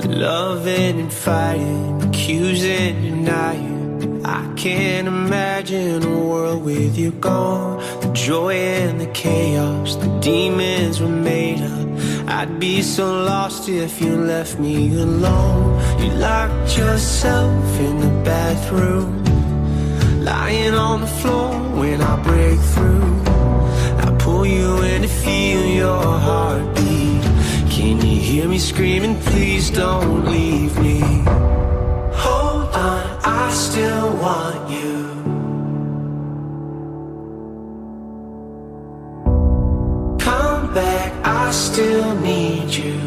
Loving and fighting, accusing, denying. I can't imagine a world with you gone. The joy and the chaos, the demons were made up. I'd be so lost if you left me alone. You locked yourself in the bathroom, lying on the floor when I break through. I pull you in to feel your heartbeat. Can you hear me screaming, please don't leave me? Hold on, I still want you. Come back, I still need you.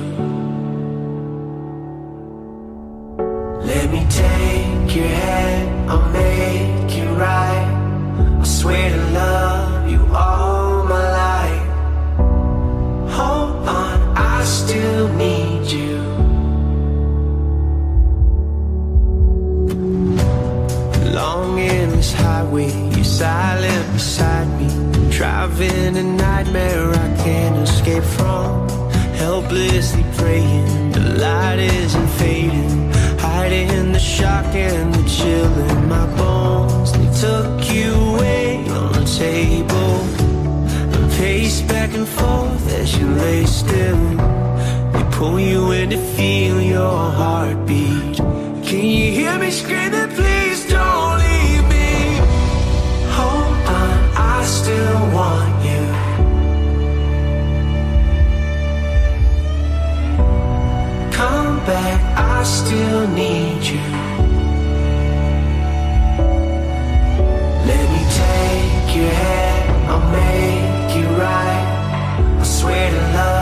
Let me take your hand, I'll make it right. I swear to love you all my life. Hold on, I still need you. Long endless highway, you're silent beside me. Driving a nightmare I can't escape from. Helplessly praying, the light isn't fading. Hiding the shock and the chill in my bones. They took you away on the table. I pace back and forth as you lay still. They pull you in to feel your heartbeat. Can you hear me screaming, please don't leave me? Hold on, I still want you. Come back, I still need you. Let me take your hand, I'll make it right. I swear to love